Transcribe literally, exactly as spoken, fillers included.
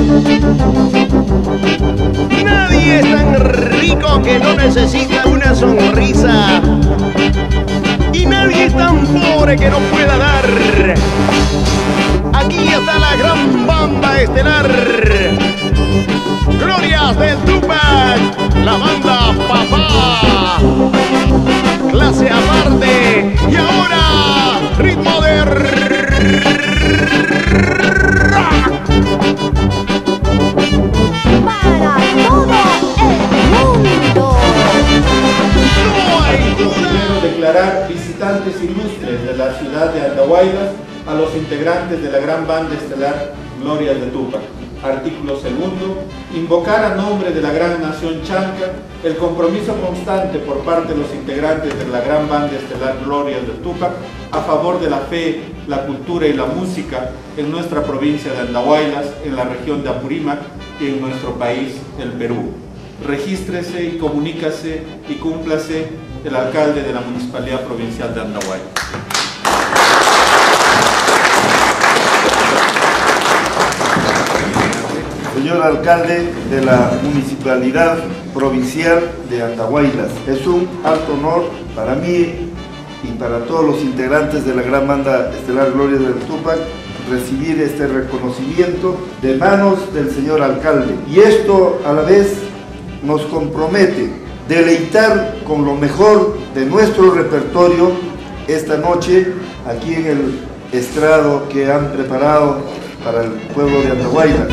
Nadie es tan rico que no necesita una sonrisa. Y nadie es tan pobre que no pueda dar. Aquí está la gran banda estelar. Glorias del Tupac, la banda Papá. Clase aparte. Y ahora, ritmo de rock. Para todo el mundo. No hay duda. Quiero declarar visitantes ilustres de la ciudad de Andahuaylas a los integrantes de la gran banda estelar Glorias de Tupac. Artículo segundo, invocar a nombre de la gran nación chanca el compromiso constante por parte de los integrantes de la gran banda estelar Glorias de Tupac a favor de la fe, la cultura y la música en nuestra provincia de Andahuaylas, en la región de Apurímac y en nuestro país, el Perú. Regístrese y comunícase y cúmplase el alcalde de la Municipalidad Provincial de Andahuaylas. Señor alcalde de la Municipalidad Provincial de Andahuaylas, es un alto honor para mí y para todos los integrantes de la gran banda estelar Glorias del Tupac recibir este reconocimiento de manos del señor alcalde. Y esto a la vez nos compromete deleitar con lo mejor de nuestro repertorio esta noche aquí en el estrado que han preparado para el pueblo de Andahuaylas.